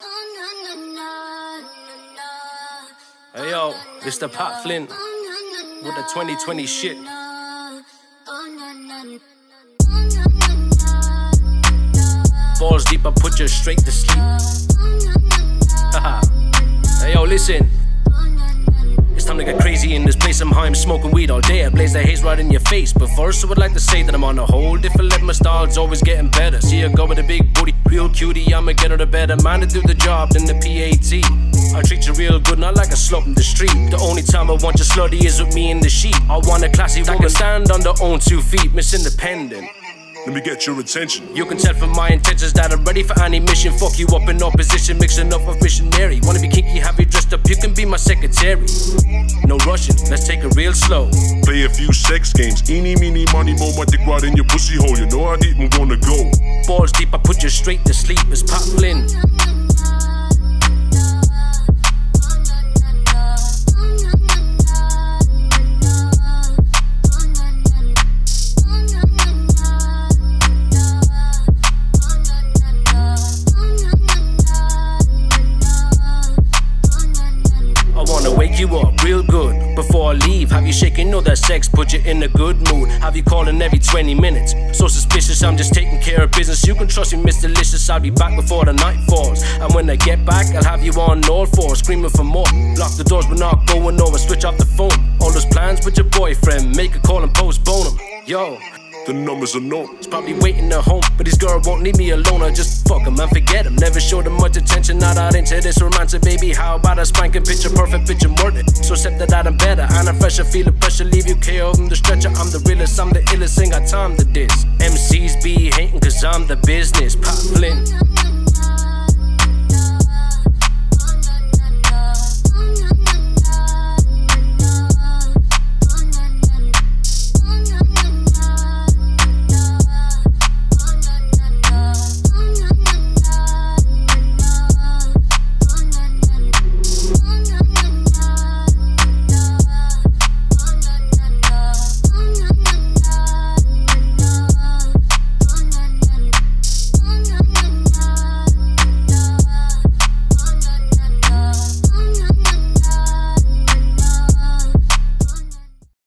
Hey yo, it's the Pat Flynn with the 2020 shit. Balls deep, I put you straight to sleep. Haha. Hey yo, listen. It's time to get crazy in this place. I'm high, I'm smoking weed all day. I blaze the haze right in your face. But first I would like to say that I'm on a whole different level. My style's always getting better. See her go with a big booty, real cutie. I'ma get her to better man to do the job than the PAT. I treat you real good, not like a slut in the street. The only time I want you slutty is with me in the sheet. I want a classy woman, stand on their own 2 feet, Miss Independent. Let me get your attention. You can tell from my intentions that I'm ready for any mission. Fuck you up in opposition, mixing up with missionary. Wanna be kinky, have you dressed up, you can be my secretary. No rushing, let's take it real slow. Play a few sex games. Eeny, meeny, money, mo, my dick right in your pussy hole. You know how deep I'm gonna go. Balls deep, I put you straight to sleep. It's Pat Flynn. Wake you up real good before I leave. Have you shaking all that sex, put you in a good mood. Have you calling every 20 minutes. So suspicious, I'm just taking care of business. You can trust me, Miss Delicious. I'll be back before the night falls. And when I get back, I'll have you on all fours, screaming for more. Lock the doors, we're not going over, switch off the phone. All those plans with your boyfriend, make a call and postpone them. Yo, the numbers are known. He's probably waiting at home, but his girl won't leave me alone. I just fuck him and forget him. Never showed him much attention, not out into this romance. Baby, how about a spanking picture, perfect picture, worth it. So accept that I'm better, and I'm fresher, feel the pressure, leave you KO from the stretcher. I'm the realest, I'm the illest, ain't got time to diss. MCs be hating cause I'm the business. Pat Flynn.